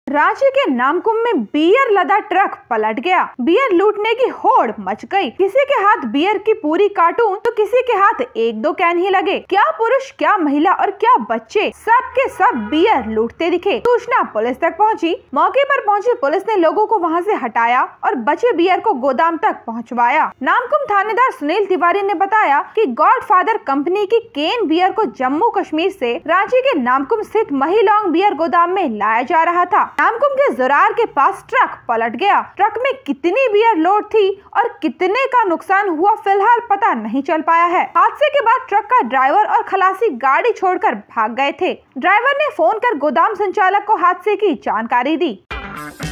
रांची के नामकुम में बियर लदा ट्रक पलट गया। बियर लूटने की होड़ मच गई। किसी के हाथ बियर की पूरी कार्टून तो किसी के हाथ एक दो कैन ही लगे। क्या पुरुष, क्या महिला और क्या बच्चे, सब के सब बियर लूटते दिखे। सूचना पुलिस तक पहुंची। मौके पर पहुंची पुलिस ने लोगों को वहां से हटाया और बचे बियर को गोदाम तक पहुंचवाया। नामकुम थानेदार सुनील तिवारी ने बताया कि गॉडफादर कंपनी की केन बियर को जम्मू कश्मीर से रांची के नामकुम स्थित महिलोंग बियर गोदाम में लाया जा रहा था। नामकुम के जुरार के पास ट्रक पलट गया। ट्रक में कितनी बियर लोड थी और कितने का नुकसान हुआ फिलहाल पता नहीं चल पाया है। हादसे के बाद ट्रक का ड्राइवर और खलासी गाड़ी छोड़कर भाग गए थे। ड्राइवर ने फोन कर गोदाम संचालक को हादसे की जानकारी दी।